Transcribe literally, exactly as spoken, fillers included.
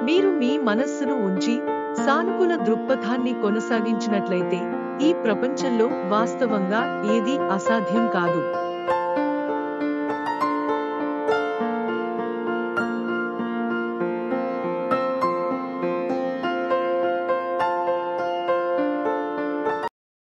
మీరు మీ మనస్సును ఉంచి సానుకూల దృక్పథాన్ని కొనసాగించినట్లయితే ఈ ప్రపంచంలో వాస్తవంగా ఏదీ అసాధ్యం కాదు.